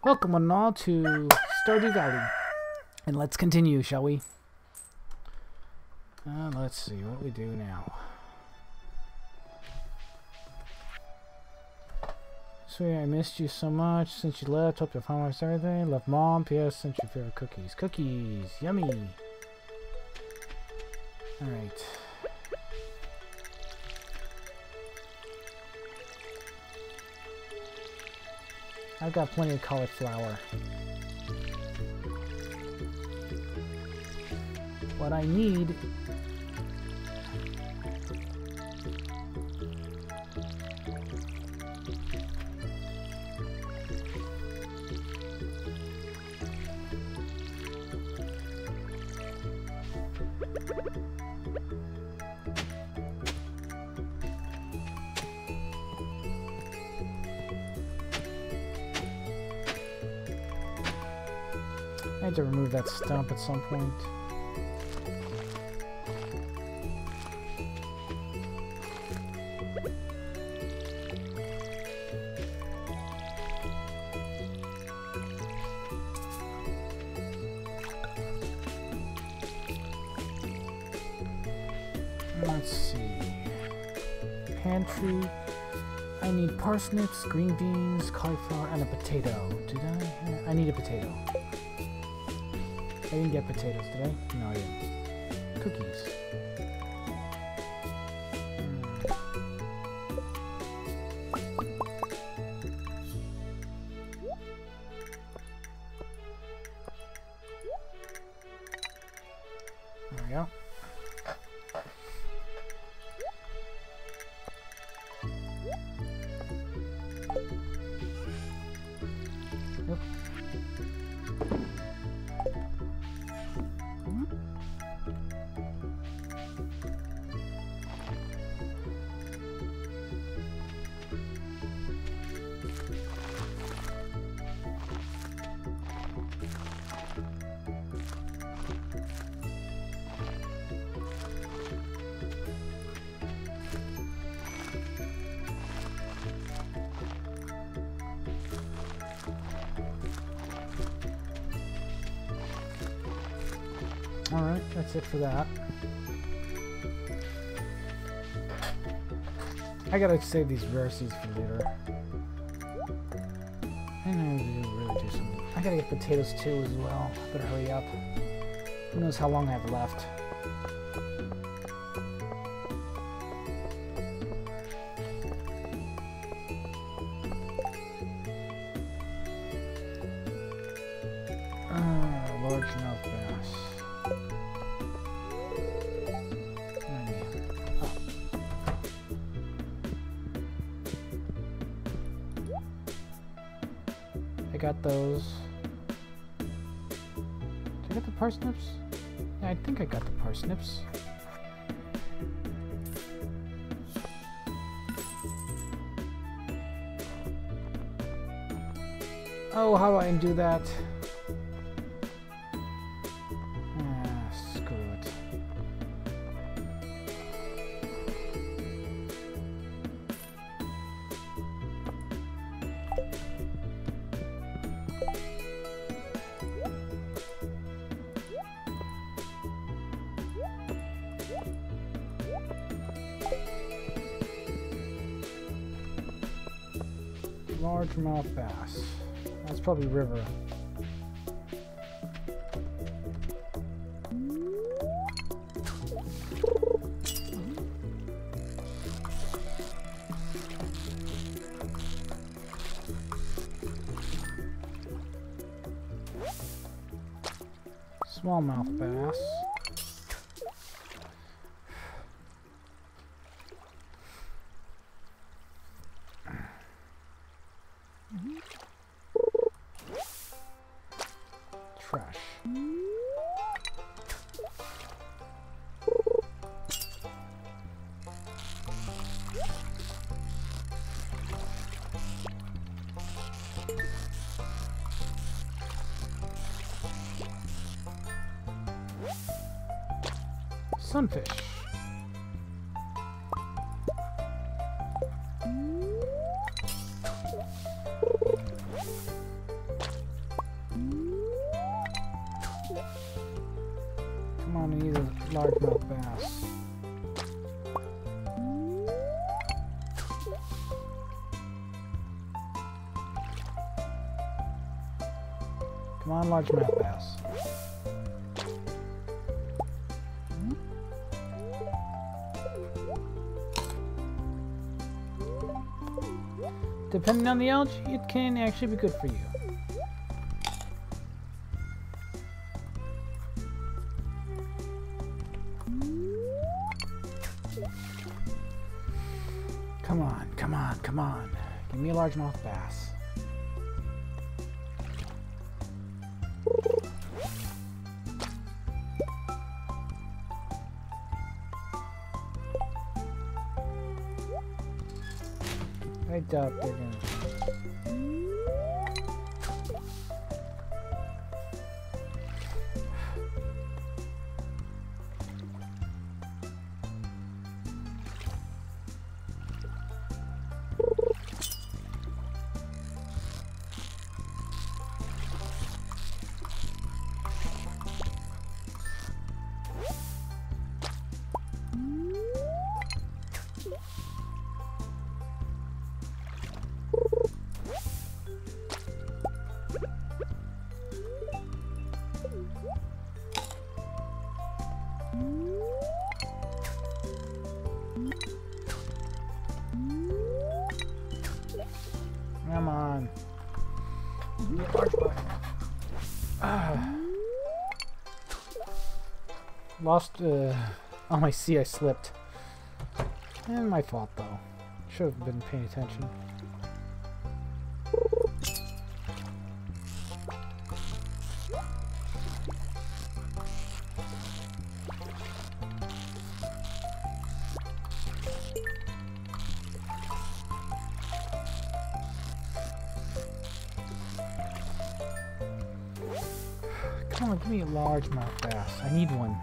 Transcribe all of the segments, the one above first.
Welcome on all to Stardew Valley. And let's continue, shall we? Let's see what we do now. Sweetie, I missed you so much since you left. Hope you'll find my everything. Love Mom. P.S. Sent your favorite cookies. Cookies! Yummy! Alright. I've got plenty of cauliflower. What I need I had to remove that stump at some point. Let's see. Pantry. I need parsnips, green beans, cauliflower, and a potato. Did I? I need a potato. I didn't get potatoes, did I? No, I didn't. Cookies. There we go. Yep. Alright, that's it for that. I gotta save these rare seeds for later. And I really do something. I gotta get potatoes too as well. Better hurry up. Who knows how long I have left. Largemouth bass. I got those. Did I get the parsnips? Yeah, I think I got the parsnips. Oh, how do I do that? Screw it. Largemouth bass. That's probably river. Smallmouth bass. Trash. Sunfish. largemouth bass. Come on, largemouth bass. Depending on the algae, it can actually be good for you. Come on, come on, come on. Give me a largemouth bass. I doubt they're gonna. Come on. Lost on my sea, I slipped. And my fault though. Should have been paying attention. Come on, give me a largemouth bass. I need one.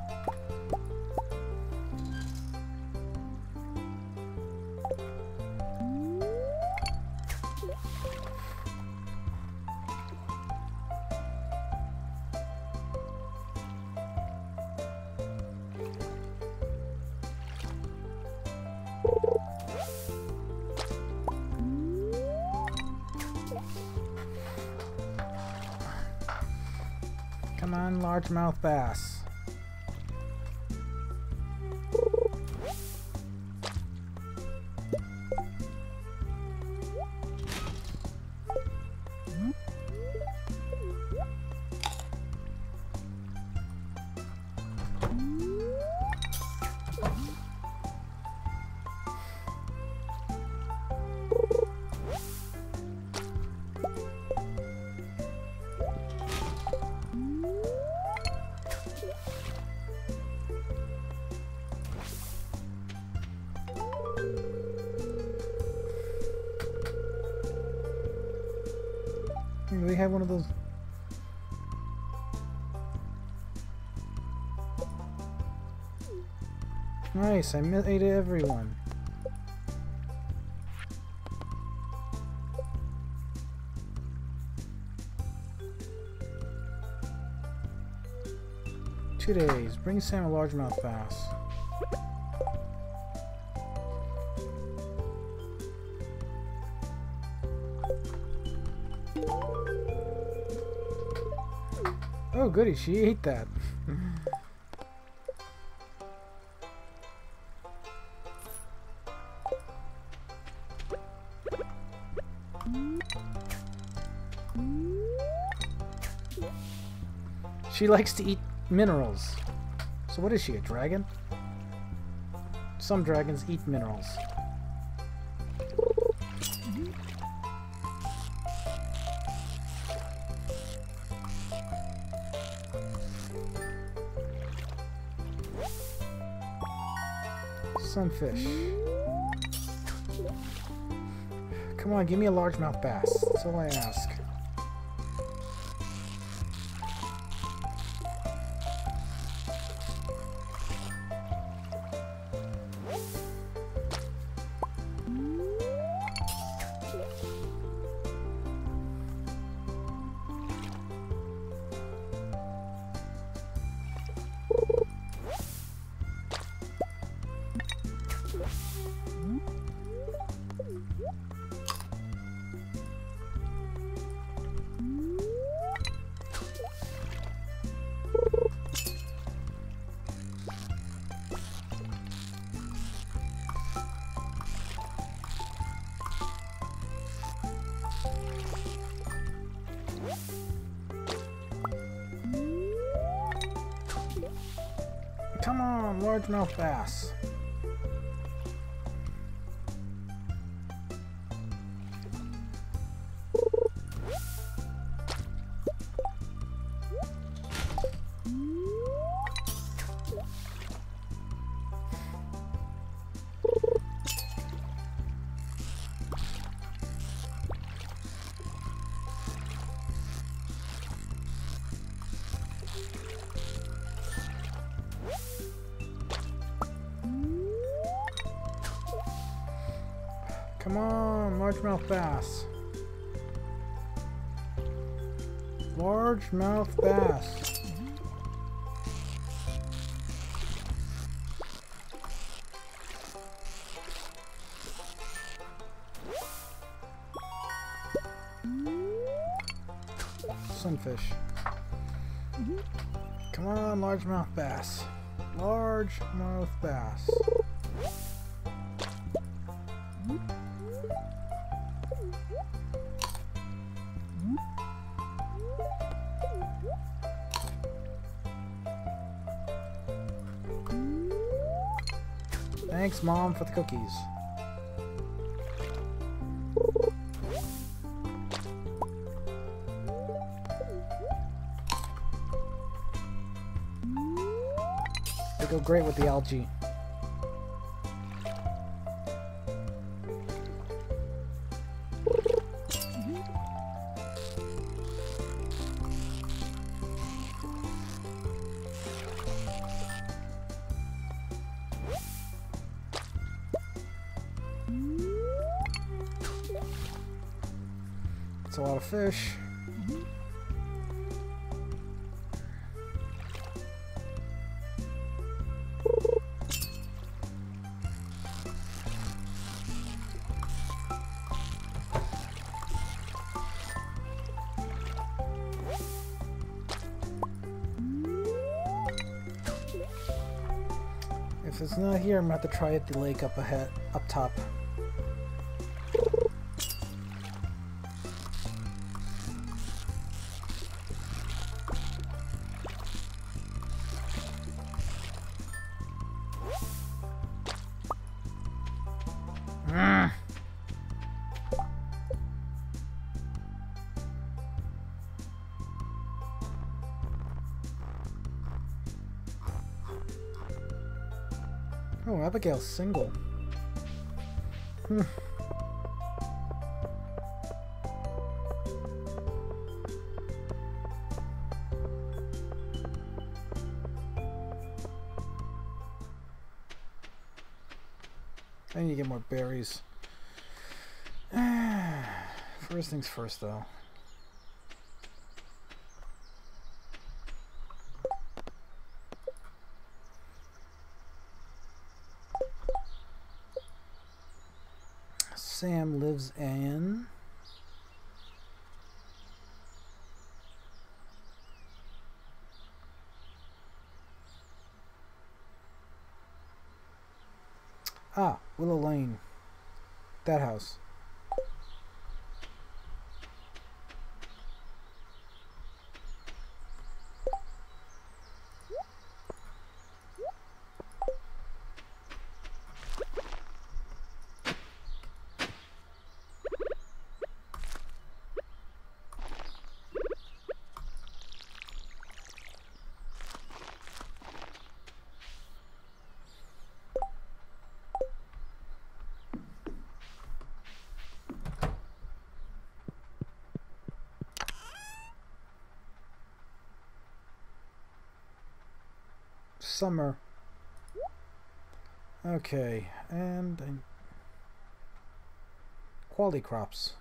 Come on, largemouth bass. We have one of those. Nice, I ate everyone. Two days. Bring Sam a largemouth bass. Oh goody, she ate that. She likes to eat minerals. So what is she, a dragon? Some dragons eat minerals. Sunfish. Come on, give me a largemouth bass. That's all I ask. Come on, largemouth bass. Come on, largemouth bass. Largemouth bass. Sunfish. Come on, largemouth bass. Largemouth bass. Thanks, Mom, for the cookies. They go great with the algae. It's a lot of fish. If it's not here, I'm gonna have to try at the lake up ahead, up top. Oh, Abigail's single. I need to get more berries. First things first, though. Sam lives in... Willow Lane. That house. Summer. Okay, and quality crops.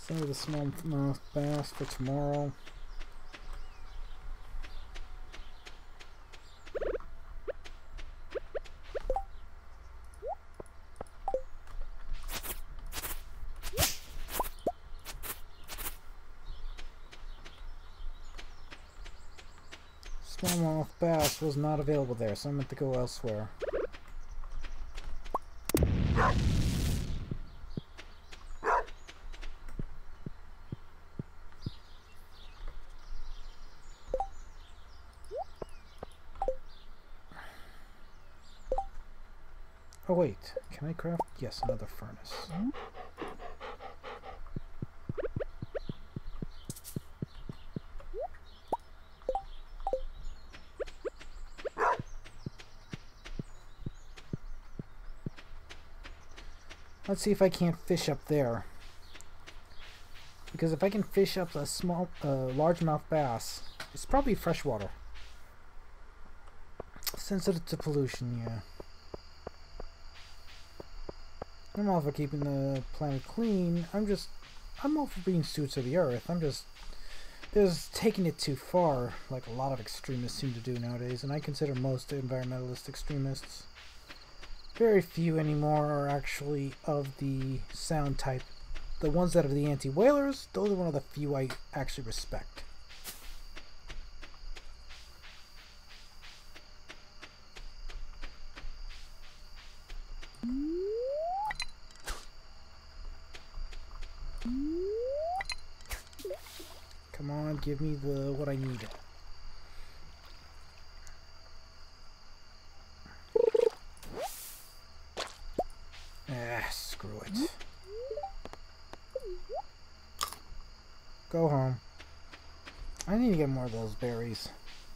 Save the smallmouth bass for tomorrow. Smallmouth bass was not available there, so I meant to go elsewhere. Oh wait, can I craft? Yes, another furnace. Let's see if I can't fish up there. Because if I can fish up a largemouth bass, it's probably freshwater. Sensitive to pollution, yeah. I'm all for keeping the planet clean. I'm all for being stewards of the earth. I'm just taking it too far, like a lot of extremists seem to do nowadays, and I consider most environmentalist extremists. Very few anymore are actually of the sound type. The ones that are the anti-whalers, those are one of the few I actually respect. Come on, give me what I need. Screw it. Go home. I need to get more of those berries.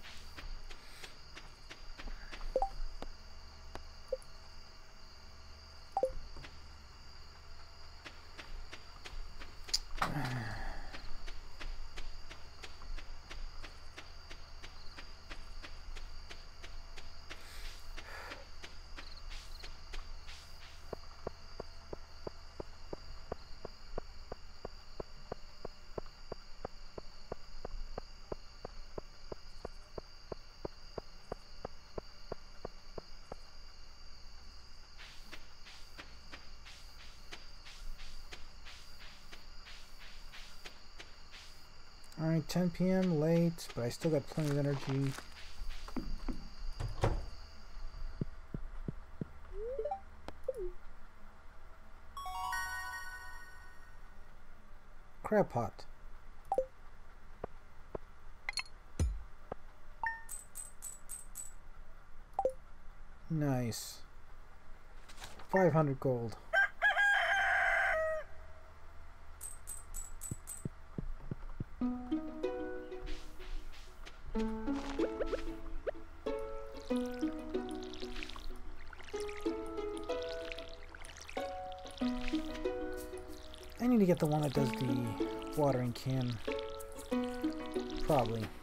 Alright, 10 p.m. late, but I still got plenty of energy. Crab pot. Nice. 500 gold. I need to get the one that does the watering can. Probably.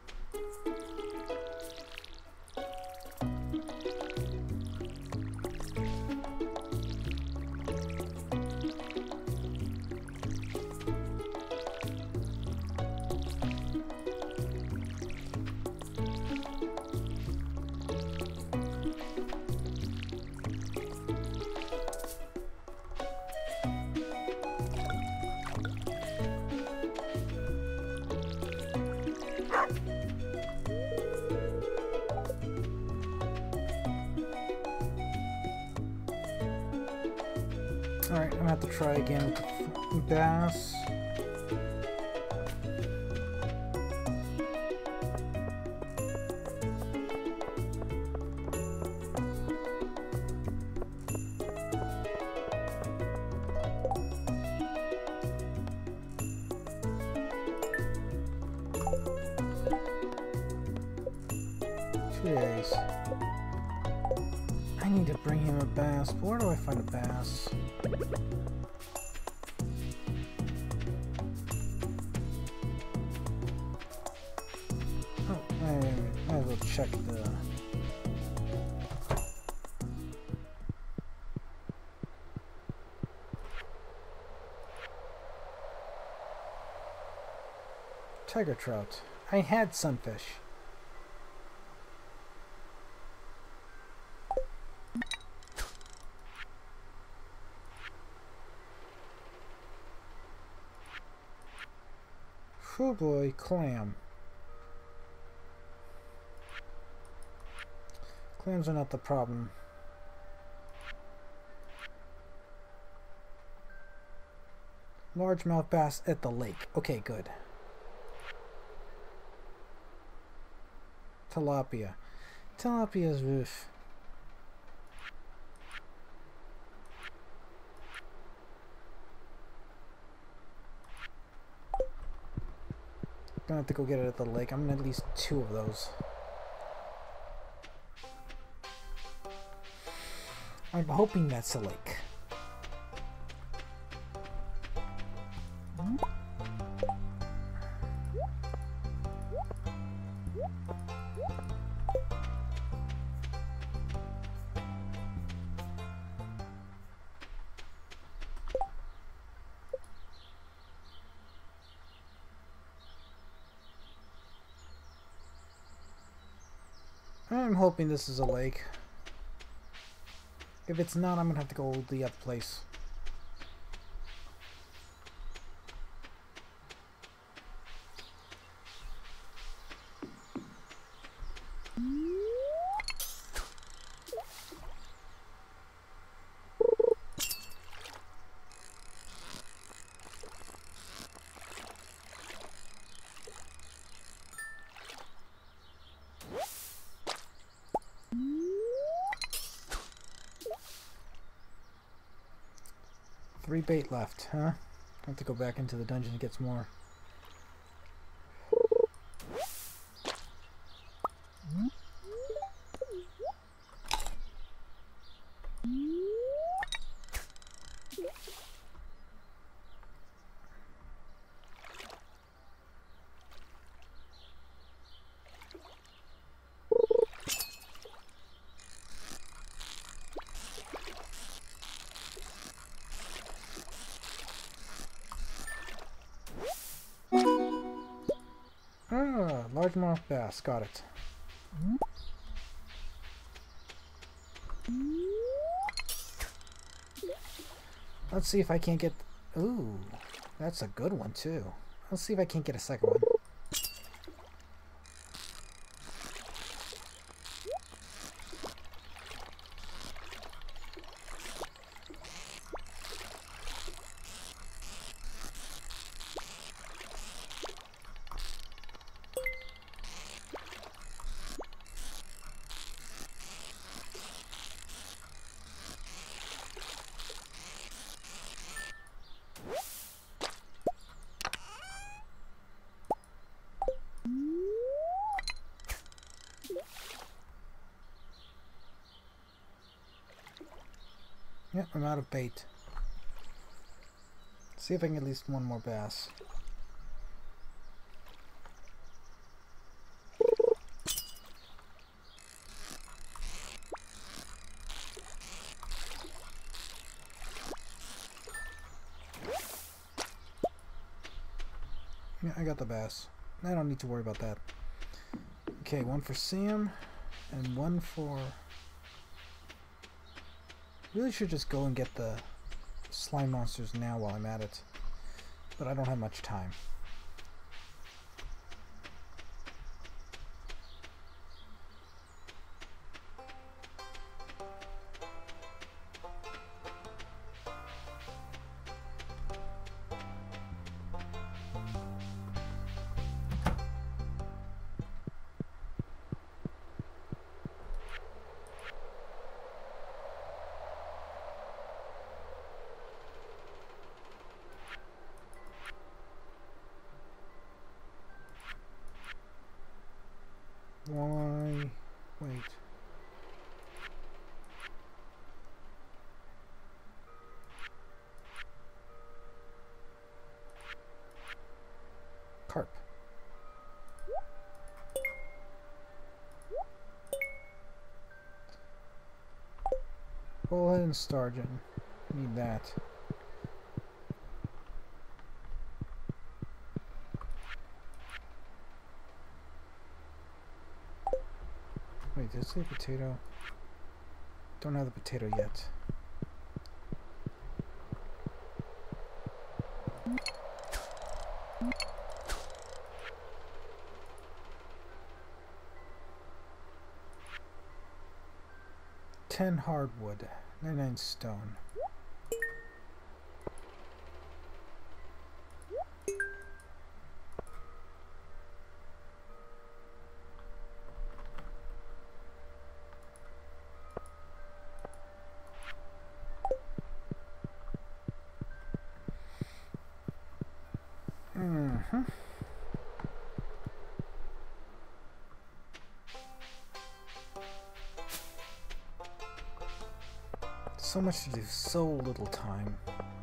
Alright, I'm gonna have to try again with the bass. Jeez. I need to bring him a bass, but where do I find a bass? Oh, I might as well check the... Tiger trout. I had sunfish. Oh boy, clam. Clams are not the problem. Largemouth bass at the lake. Okay, good. Tilapia. Tilapia's oof. Gonna have to go get it at the lake. I'm gonna at least 2 of those. I'm hoping that's a lake. I'm hoping this is a lake. If it's not, I'm gonna have to go to the other place. Three bait left, huh? I have to go back into the dungeon to get some more. Ah, largemouth bass, got it. Let's see if I can't get... Ooh, that's a good one too. Let's see if I can't get a second one. Yep, I'm out of bait. See if I can get at least one more bass. Yeah, I got the bass. I don't need to worry about that. Okay, one for Sam, and one for... Really should just go and get the slime monsters now while I'm at it. But I don't have much time. Why? Wait. Carp. Bullhead and Stardew. Need that. Wait, did it say potato? Don't have the potato yet. Ten hardwood, 99 stone. So much to do, so little time.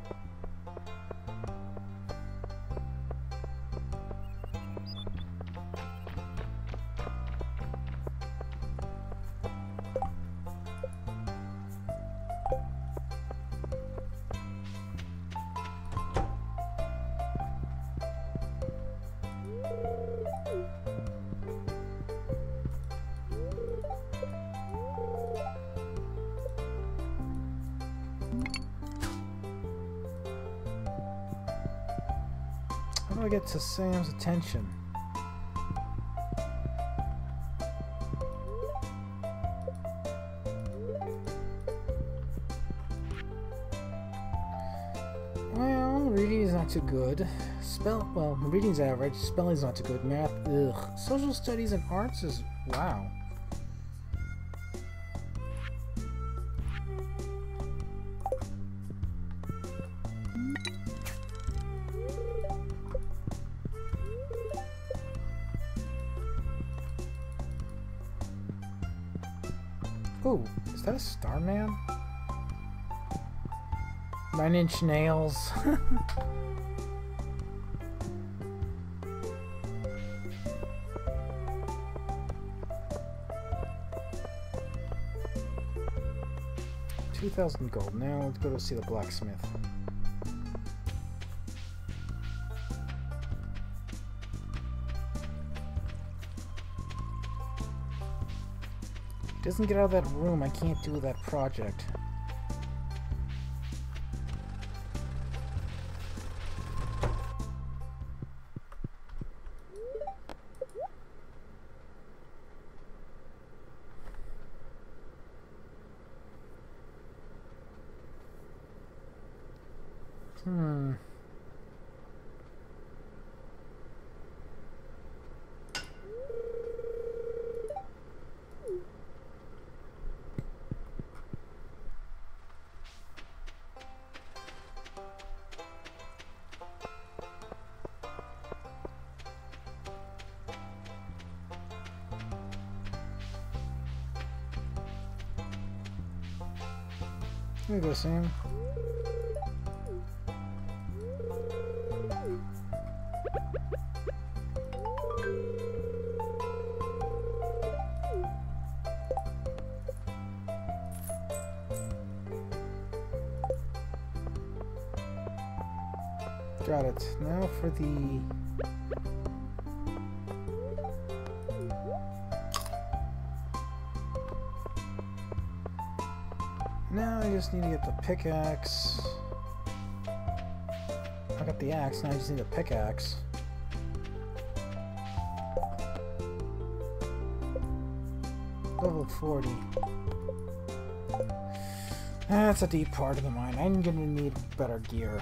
How do I get to Sam's attention? Well, reading is not too good. Well, reading's average. Spelling's not too good. Math, ugh. Social studies and arts is, wow. Ooh, is that a Starman? 9-inch nails. $2,000 gold. Now let's go to see the blacksmith. Doesn't get out of that room, I can't do that project. Here you go, Sam. Got it. Now for the... Now I just need to get the pickaxe. I got the axe, now I just need a pickaxe. Level 40. That's a deep part of the mine. I'm gonna need better gear.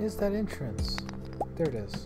is that entrance? There it is.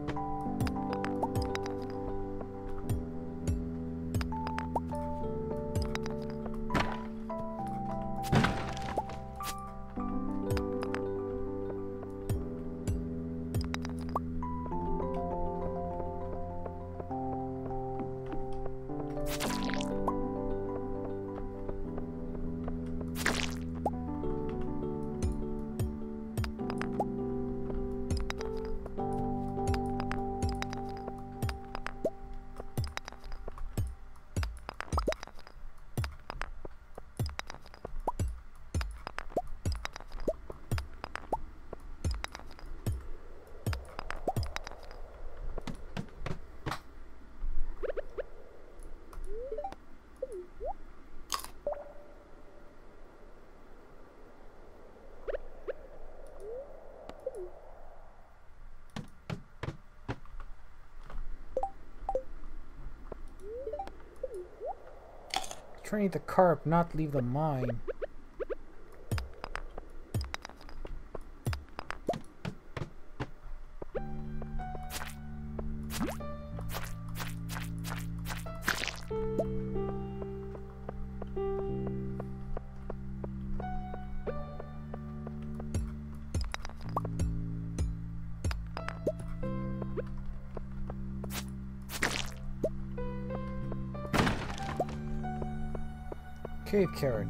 Train the carp, not leave the mine. Cave carrot.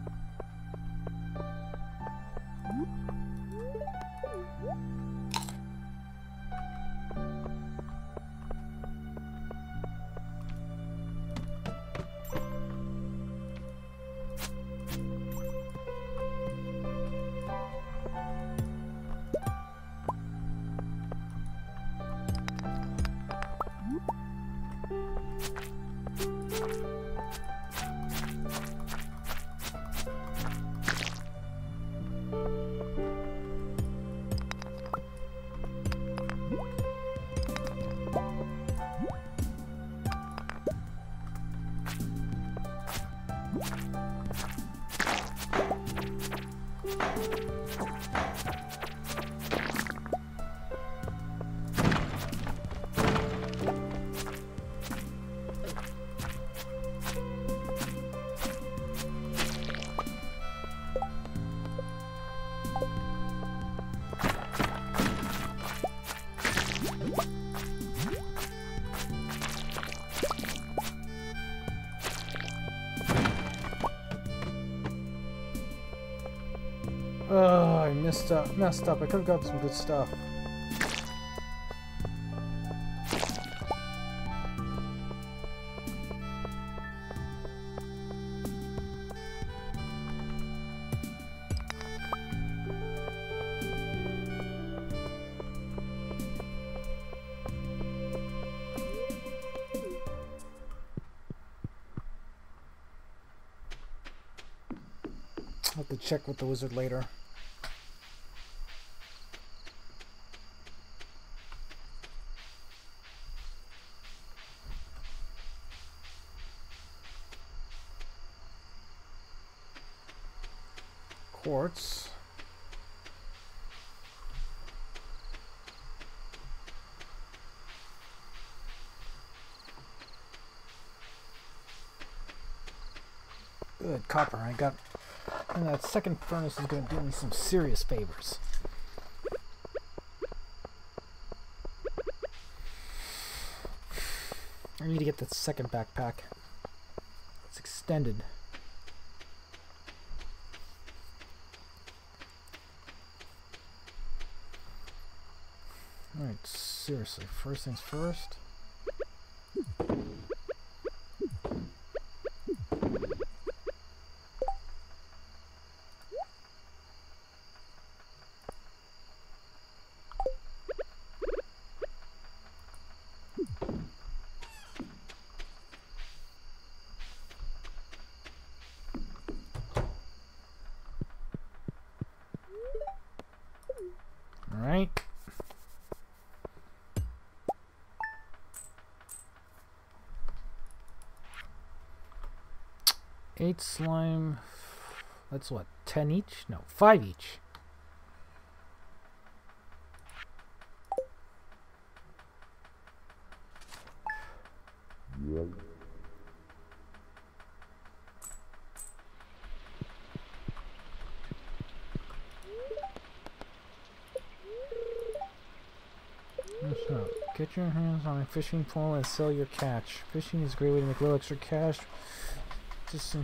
Oh, I messed up. I could have got some good stuff. I'll have to check with the wizard later. Quartz. Good copper. I got, and that second furnace is going to do me some serious favors. I need to get that second backpack. It's extended. Alright, seriously, first things first. Alright. 8 slime. That's what, 10 each? No, 5 each. So, get your hands on a fishing pole and sell your catch. Fishing is a great way to make a little extra cash. Just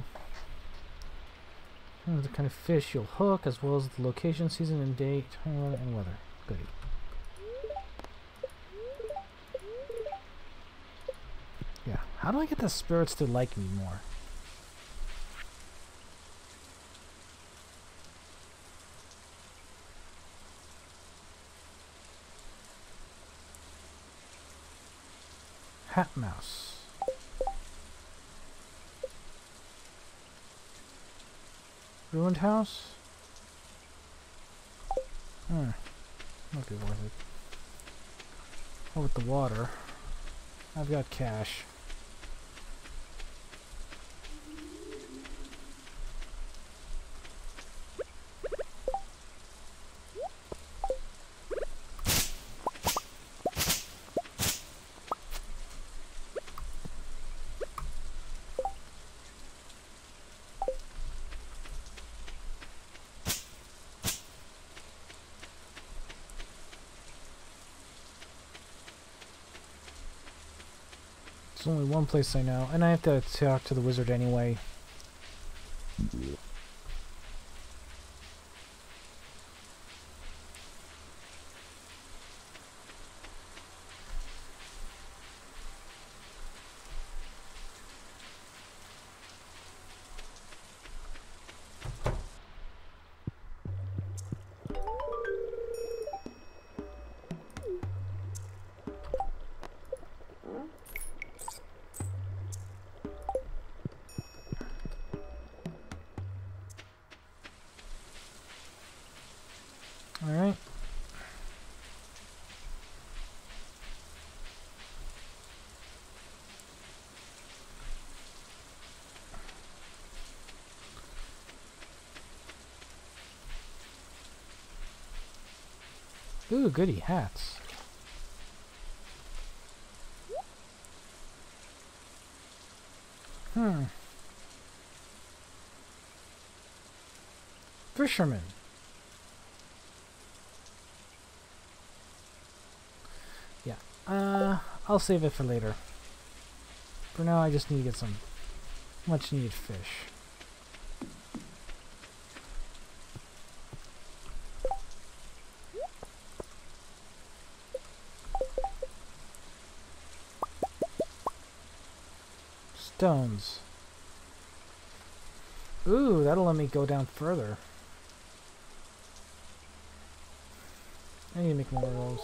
the kind of fish you'll hook, as well as the location, season, and date, and weather. Goody. Yeah. How do I get the spirits to like me more? Hat mouse. Ruined house? Might be worth it. Oh, with the water. I've got cash. There's only one place I know, and I have to talk to the wizard anyway. Alright. Ooh, goody, hats. Fisherman. Yeah, I'll save it for later. For now, I just need to get some much needed fish. Stones. Ooh, that'll let me go down further. I need to make more of those.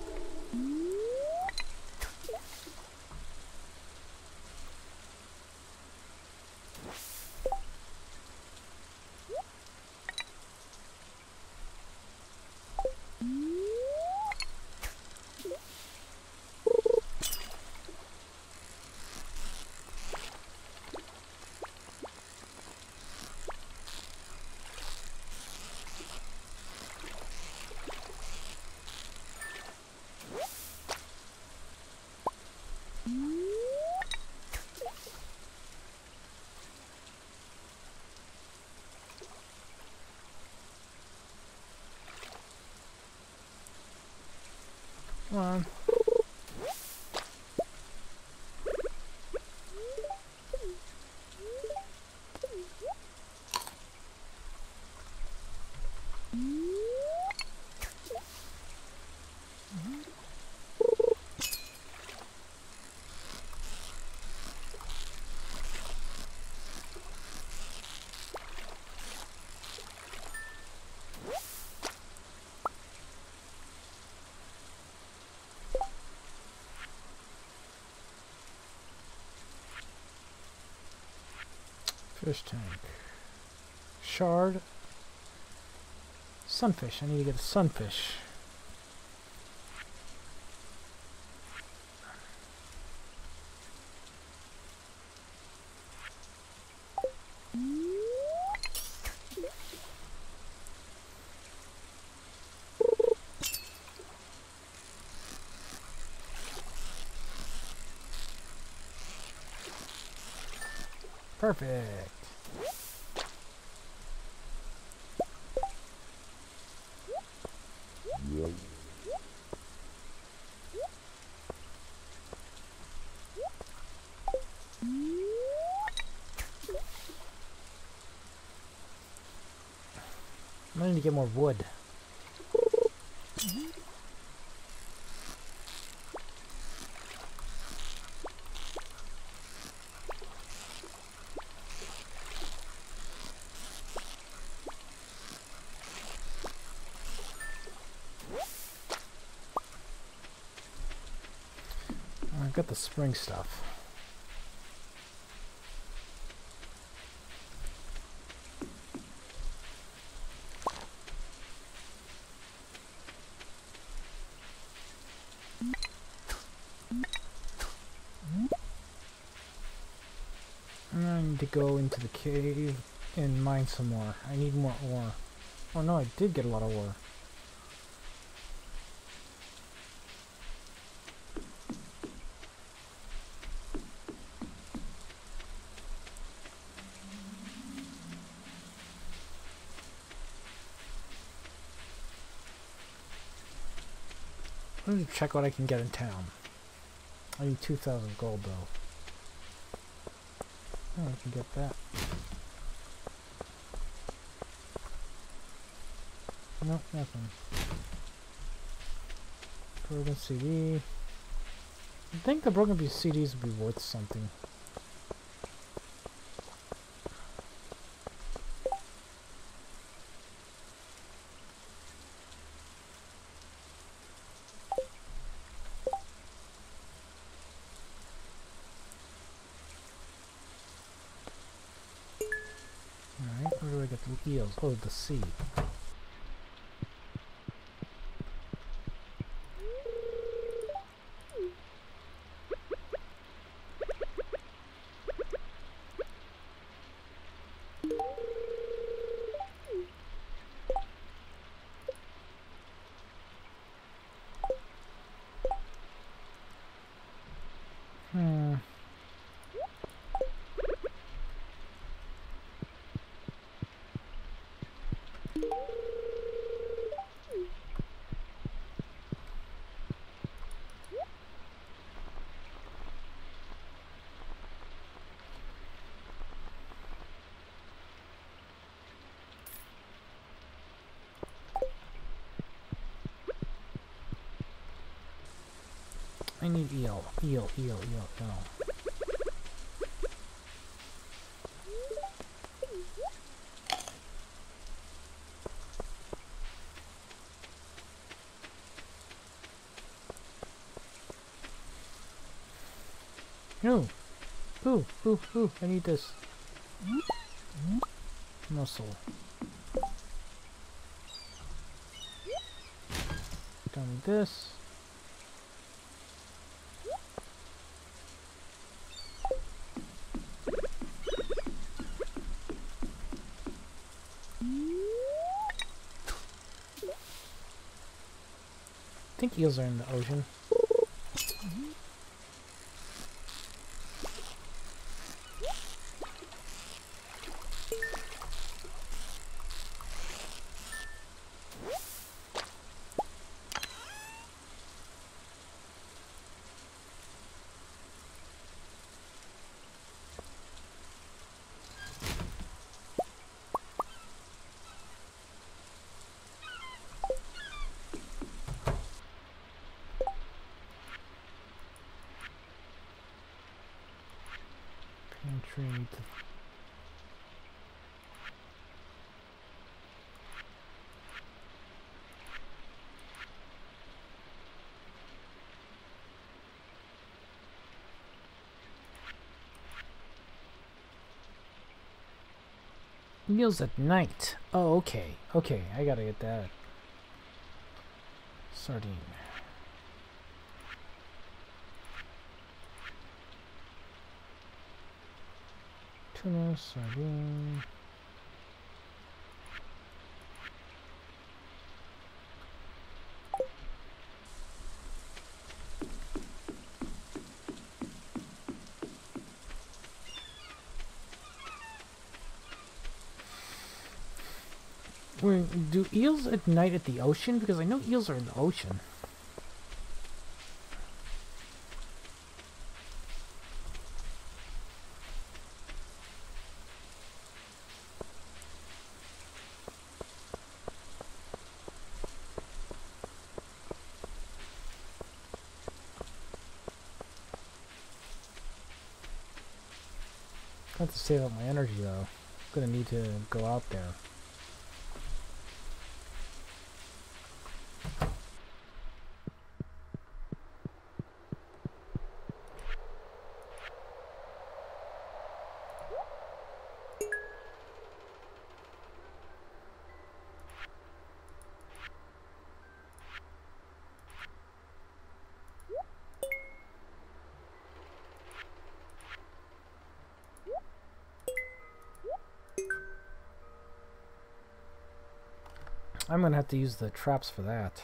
Come on. Fish tank. Shard. Sunfish. I need to get a sunfish. Perfect. need to get more wood. I've got the spring stuff. I need to go into the cave and mine some more. I need more ore. Oh no, I did get a lot of ore. I need to check what I can get in town. I need 2,000 gold though. Oh, I can get that. Nope, nothing. Broken CD. I think the broken CDs would be worth something. Alright, where do I get the eels? Oh, the sea. I need eel. Eel. No! Ooh, I need this. Muscle. Don't need this. I think eels are in the ocean. Pantry. Meals at night. Oh, okay. Okay, I gotta get that. Sardine. Tuna, sardine. Do eels at night at the ocean? Because I know eels are in the ocean. I have to save up my energy though. I'm gonna need to go out there. I'm gonna have to use the traps for that.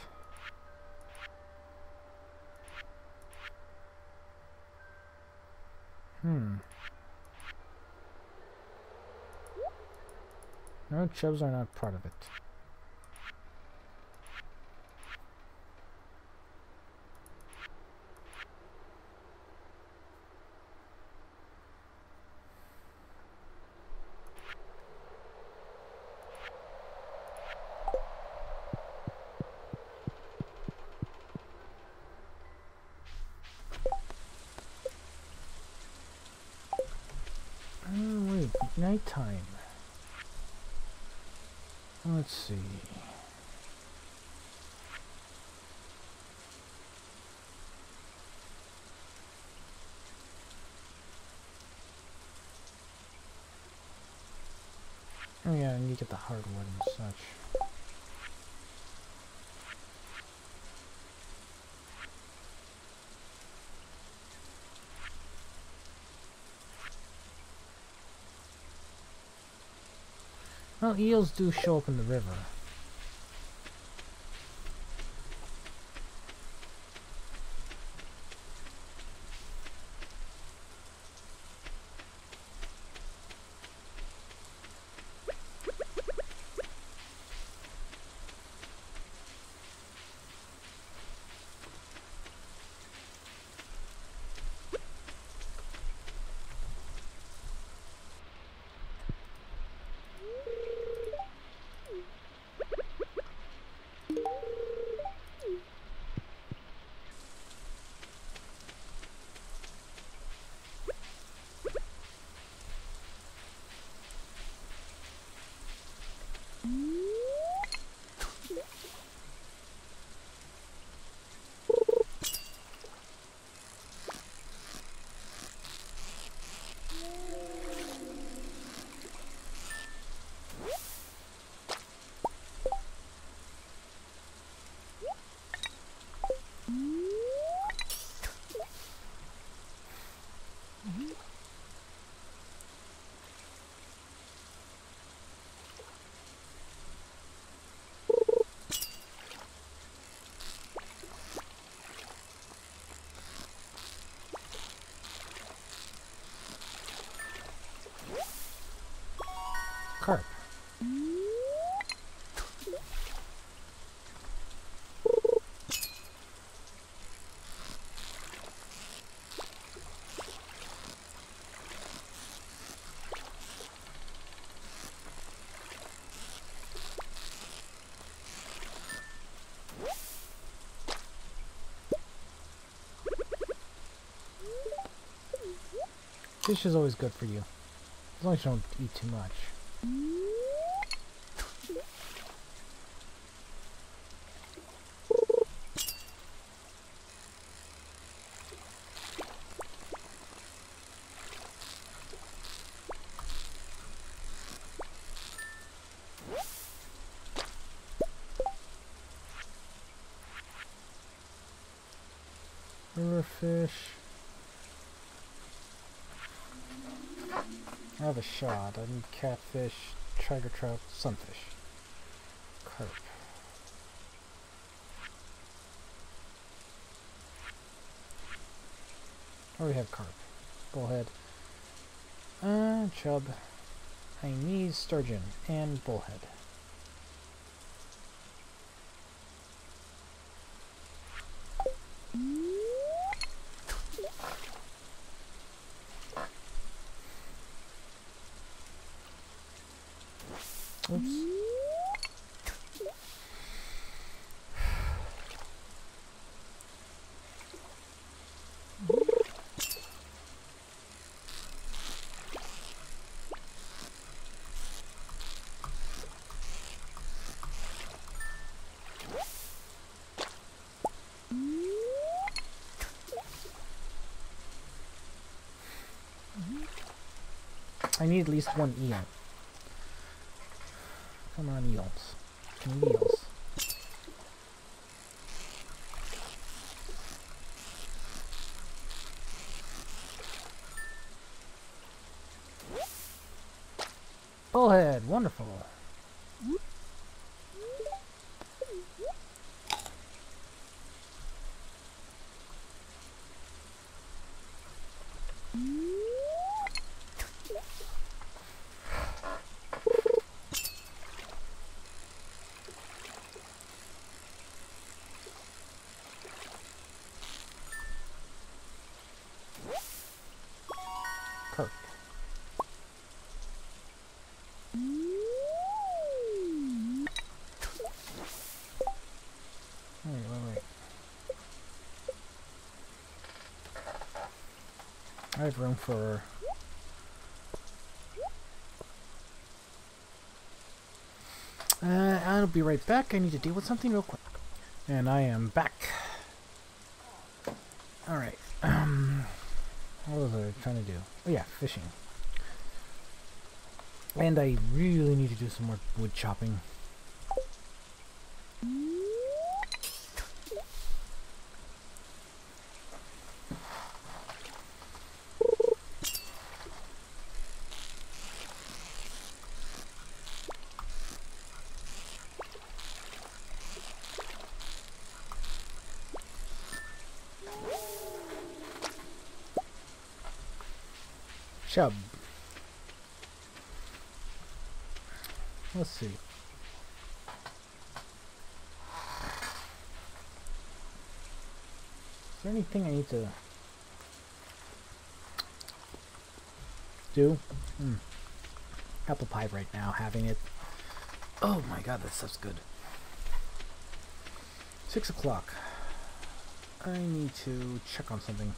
No, chubs are not part of it. Oh, wait, nighttime. Let's see. Oh yeah, and you get the hardwood and such. Well, eels do show up in the river. Carp. Fish is always good for you, as long as you don't eat too much. River fish. I have a shot. I need catfish, tiger trout, sunfish. Carp. I already have carp. Bullhead. Chub. I need sturgeon and bullhead. Oops. I need at least one eel. Come on, eels. Come on, eels. Bullhead, wonderful. Kirk. Wait. I have room for... I'll be right back. I need to deal with something real quick. And I am back. Alright. What was I trying to do? Oh yeah, fishing. And I really need to do some more wood chopping. Chub. Let's see. Is there anything I need to do? Apple pie right now, having it. Oh my god, that stuff's good. 6 o'clock. I need to check on something.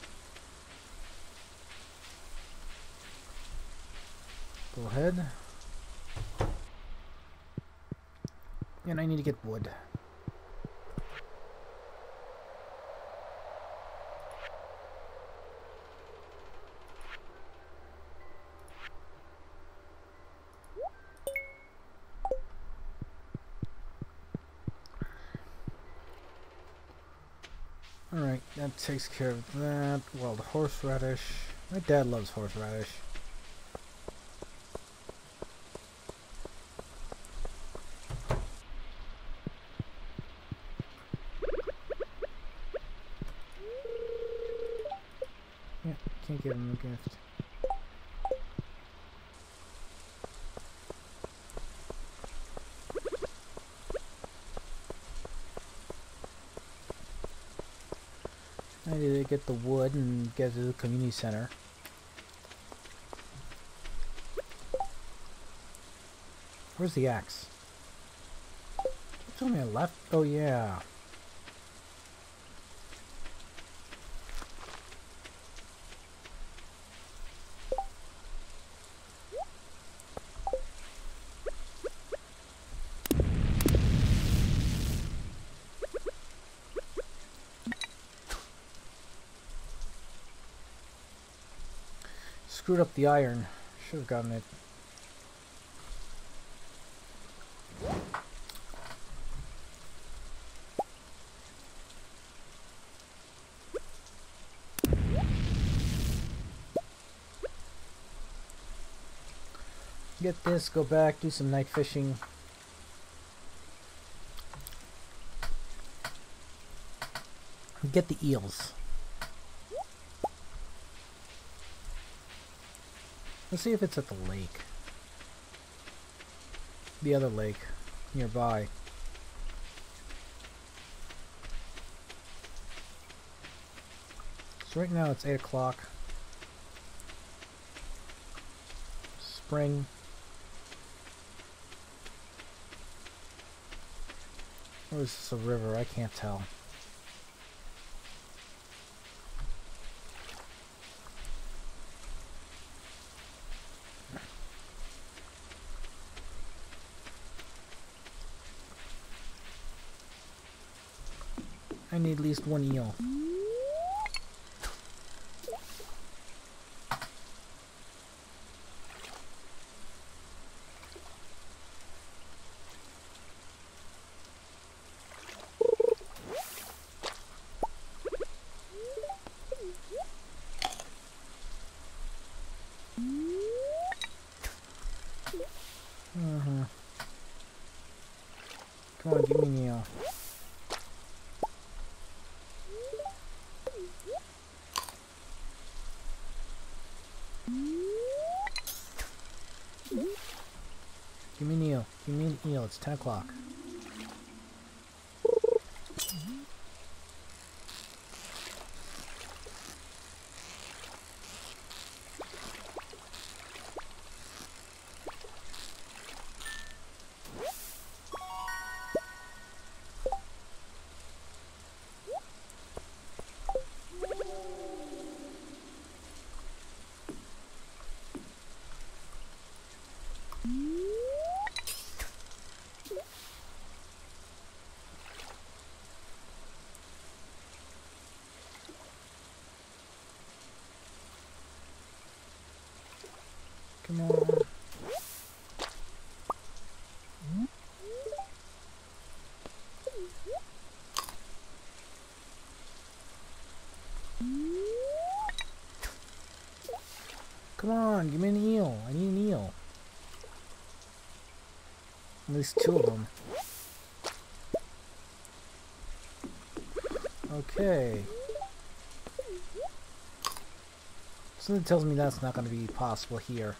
Go ahead. And I need to get wood. Alright, that takes care of that. Well, the horseradish. My dad loves horseradish. Can't give him a gift. I need to get the wood and get to the community center. Where's the axe? You told me I left. Oh yeah. Screwed up the iron. Should have gotten it. Get this, go back, do some night fishing. Get the eels. Let's see if it's at the lake. The other lake nearby. So right now it's 8 o'clock. Spring. Or is this a river? I can't tell. I need at least one eel. Come on, give me an eel. Give me an eel. Give me an eel. It's 10 o'clock. Come on. Come on, give me an eel. I need an eel. At least 2 of them. Okay. Something tells me that's not going to be possible here.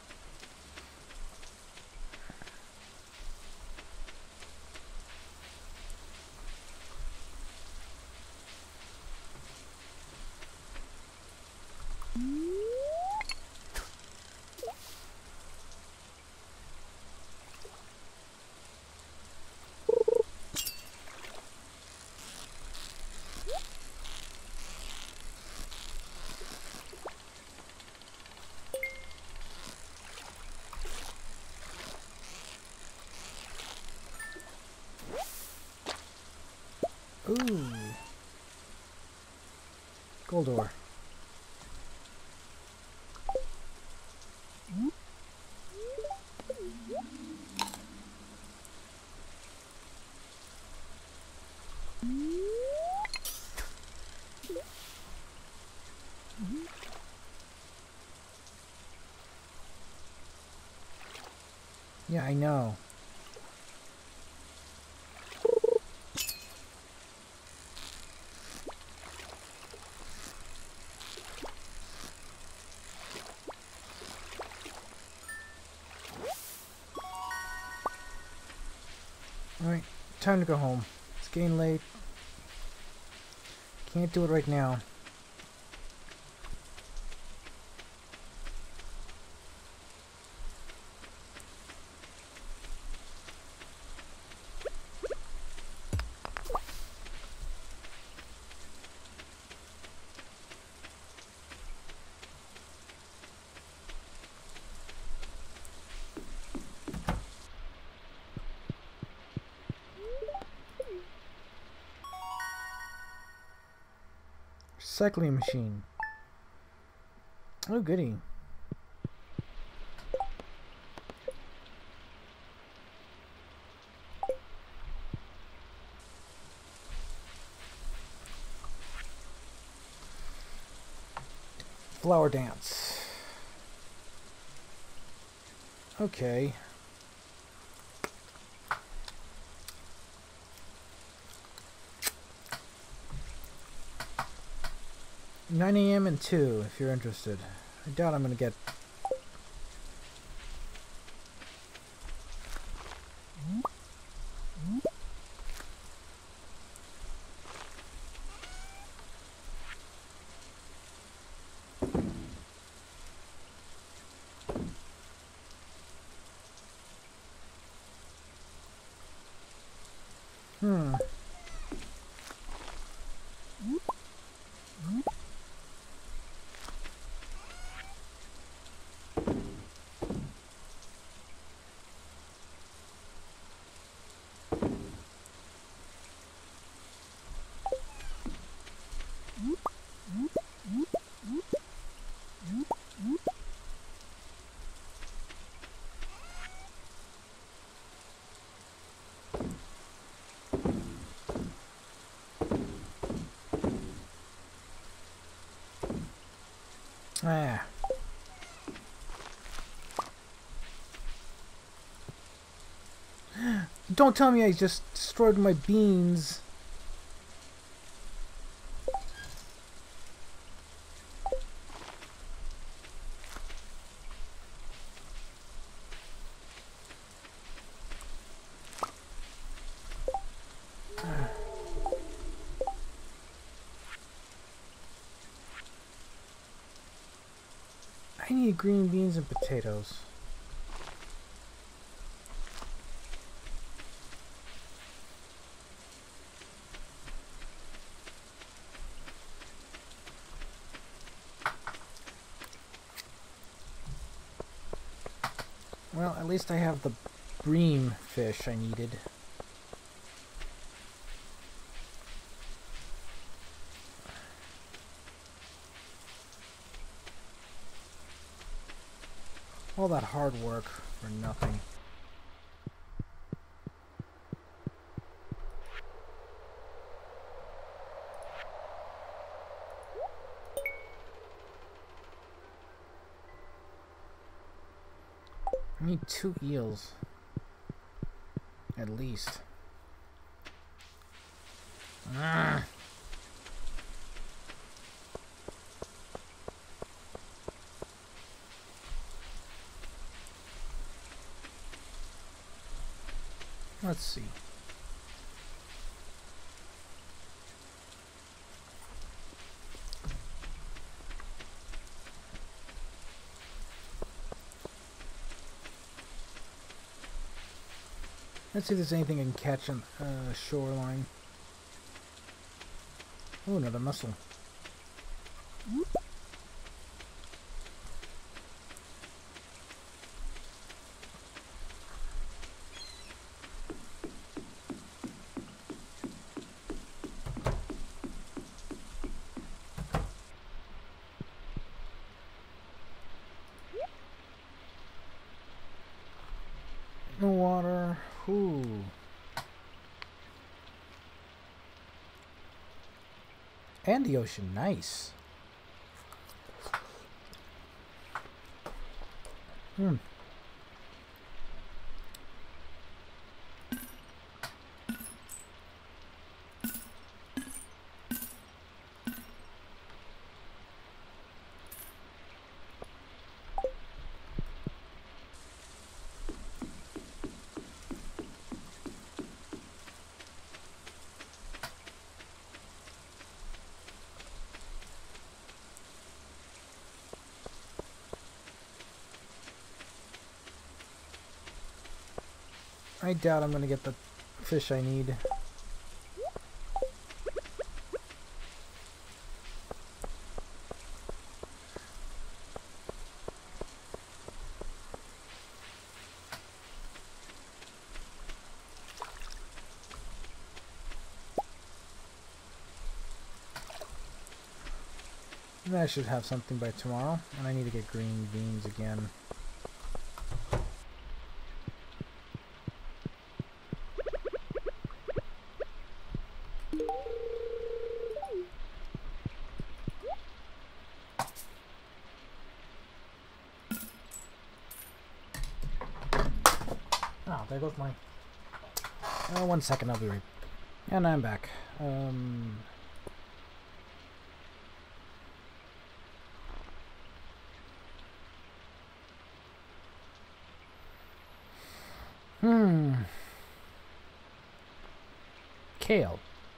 Ooh. Gold ore. Yeah, I know. Alright, time to go home. It's getting late. Can't do it right now. Recycling machine. Oh, goody. Flower dance. Okay. $9 AM and 2 if you're interested. I doubt I'm gonna get... Ah. Don't tell me I just destroyed my beans. I need green beans and potatoes. Well, at least I have the bream fish I needed. All that hard work for nothing. I need 2 eels. At least. Ah. Let's see. Let's see if there's anything I can catch on shoreline. Oh, another mussel. No water. Ooh. And the ocean, nice. Hmm. I doubt I'm gonna get the fish I need. I should have something by tomorrow, and I need to get green beans again. Oh, there goes my... 1 second, I'll be right... And I'm back. Kale.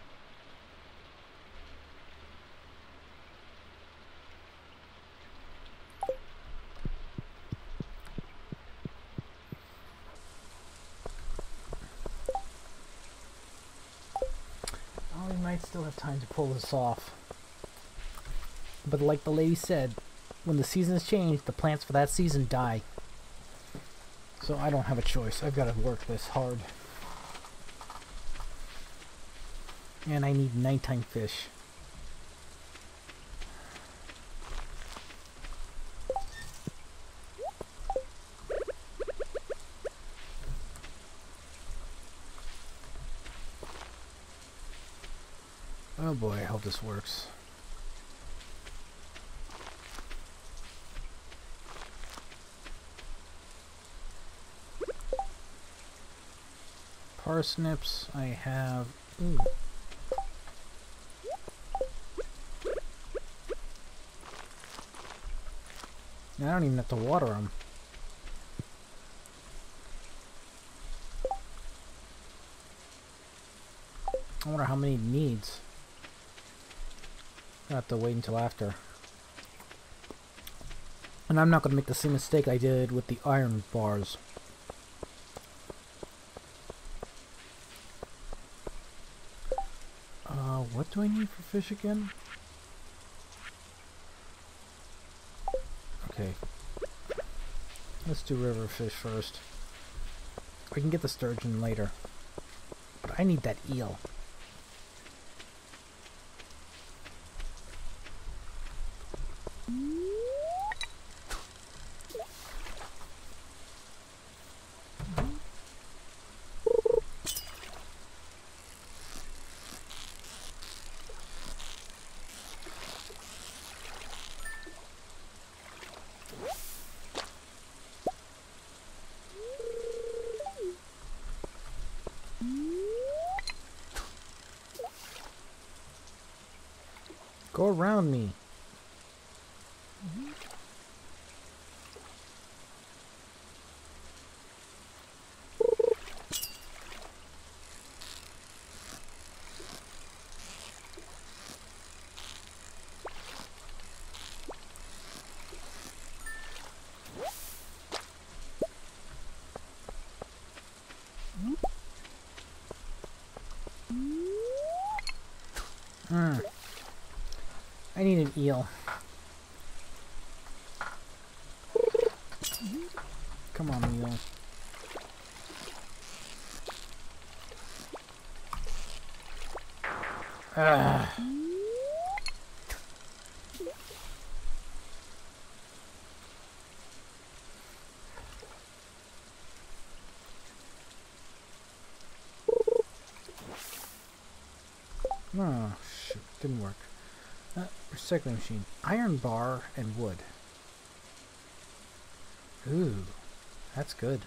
Oh, we might still have time to pull this off. But like the lady said, when the seasons change, the plants for that season die. So I don't have a choice. I've got to work this hard. And I need nighttime fish. Oh boy, I hope this works. parsnips. I have... Ooh. I don't even have to water them. I wonder how many it needs. I have to wait until after. And I'm not going to make the same mistake I did with the iron bars. What do I need for fish again? Okay. Let's do river fish first. We can get the sturgeon later. But I need that eel. Go around me. I need an eel. Come on, eel. Ah. Oh, shoot. Didn't work. Recycling machine. Iron bar and wood. Ooh, that's good.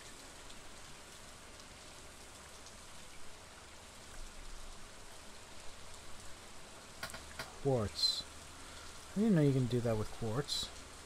Quartz. I didn't know you can do that with quartz.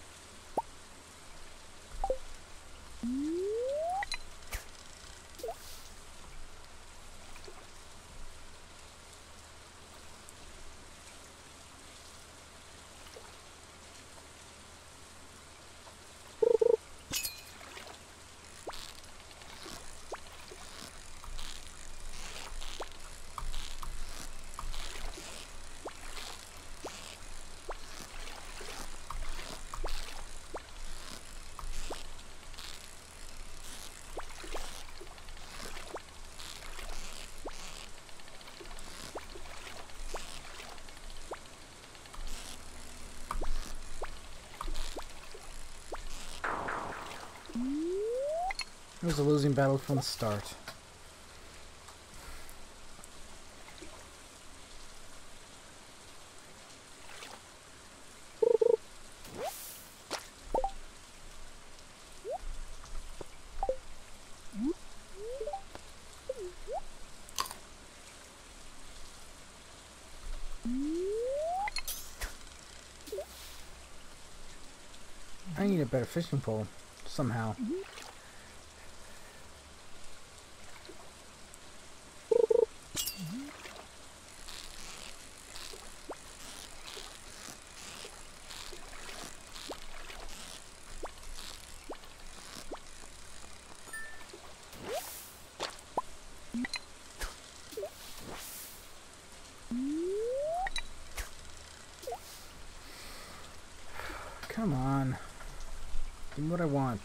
It was a losing battle from the start. I need a better fishing pole, somehow. Come on. Give me what I want.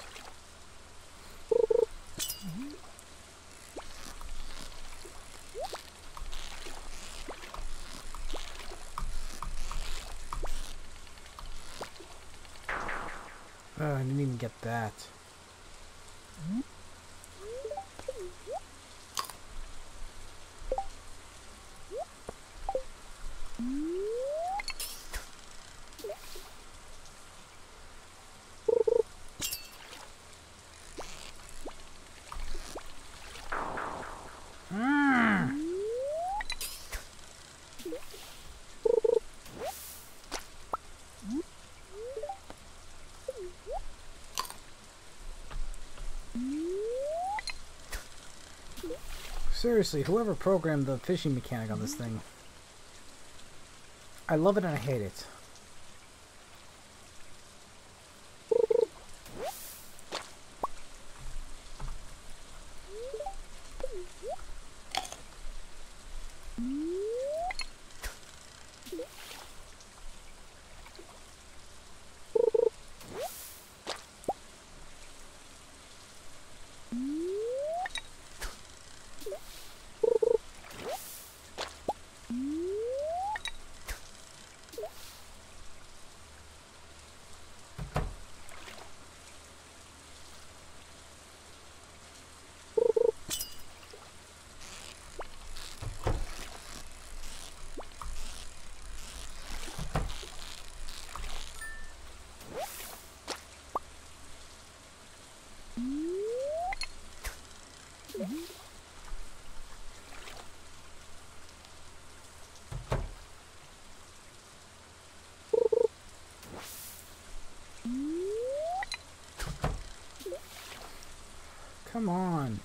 Oh, I didn't even get that. Seriously, whoever programmed the fishing mechanic on this thing. I love it and I hate it. Come on.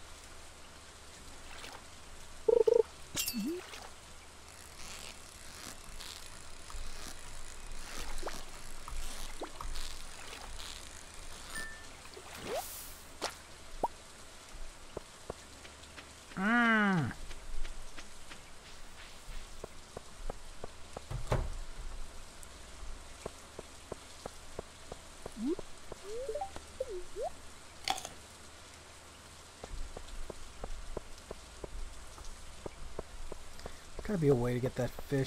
Gotta be a way to get that fish.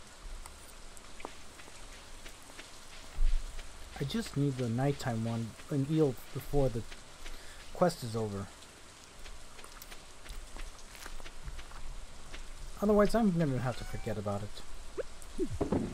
I just need the nighttime one, an eel, before the quest is over. Otherwise, I'm gonna have to forget about it.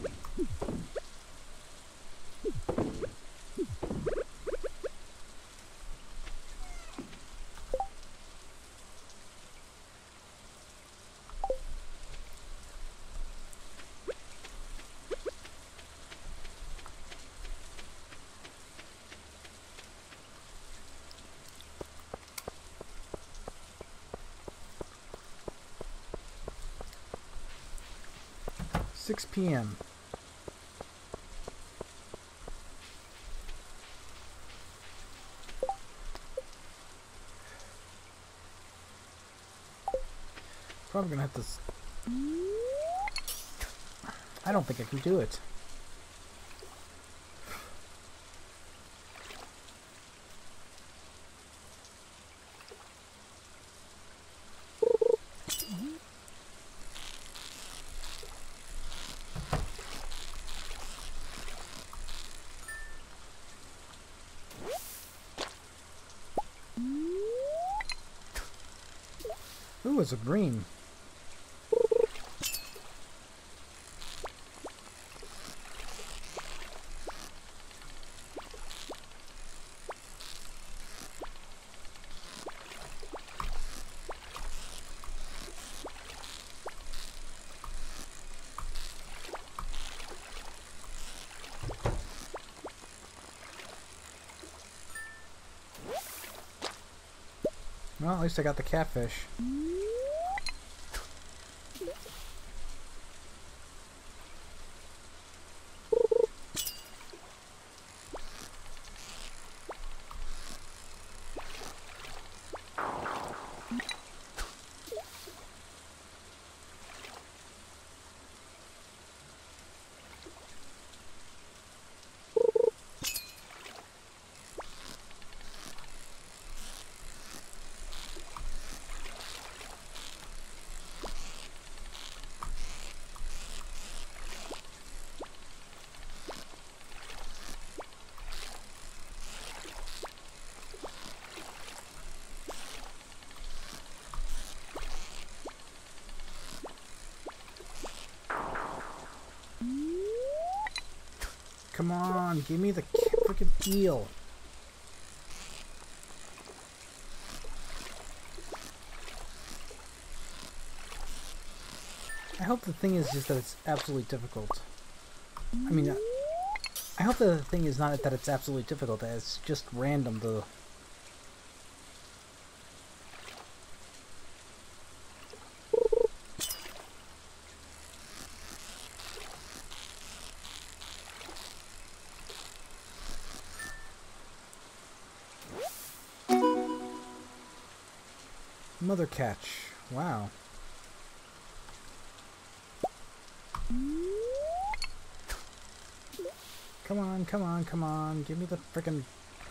PM. Probably gonna have to. I don't think I can do it. Ooh, it's a bream. Well, at least I got the catfish. Come on, give me the freaking eel. I hope the thing is just that it's absolutely difficult. I mean, I hope the thing is not that it's absolutely difficult, that it's just random, Mother catch. Wow. Come on, come on, come on. Give me the frickin'...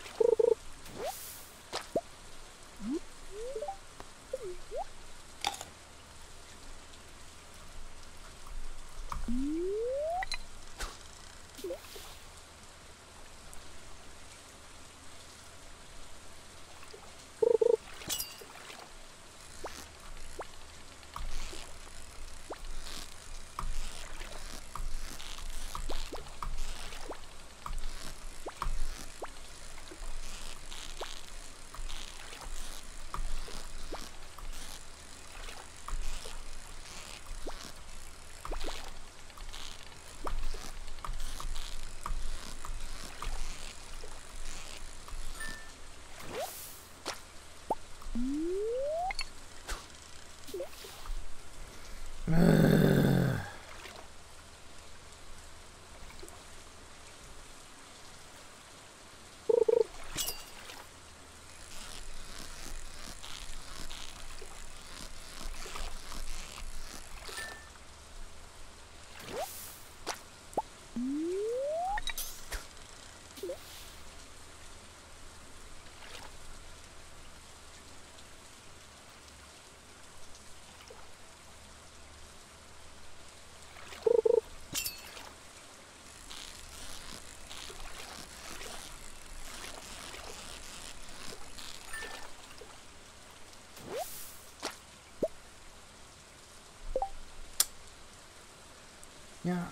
Yeah.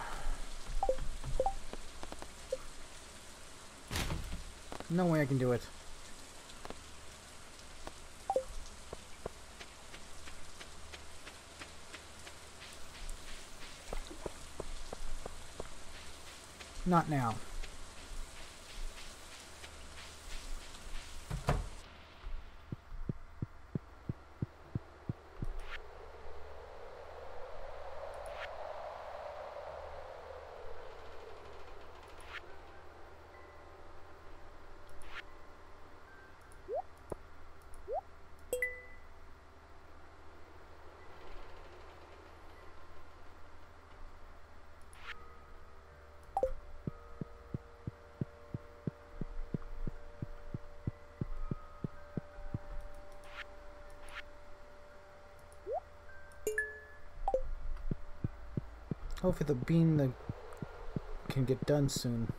No way I can do it. Not now. Hopefully the bean can get done soon.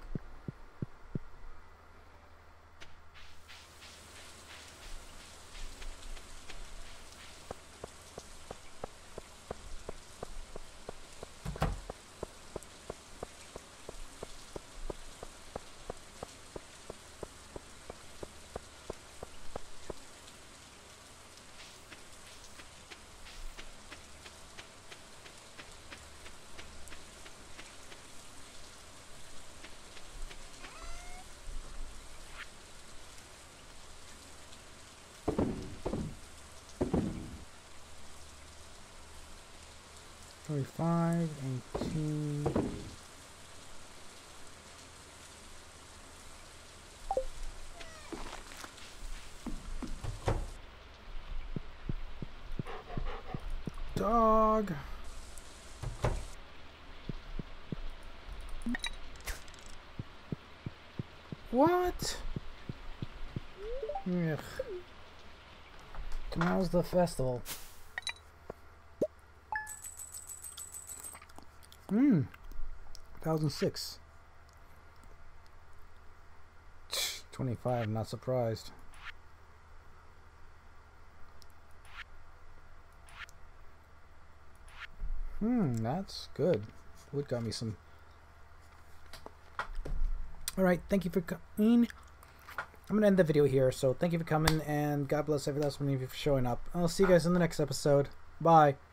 $45, 18. Dog. What? Ugh. Tomorrow's the festival. 1006. 25, I'm not surprised. That's good. Wood got me some. Alright, thank you for coming. I'm going to end the video here, so thank you for coming, and God bless every last one of you for showing up. I'll see you guys in the next episode. Bye.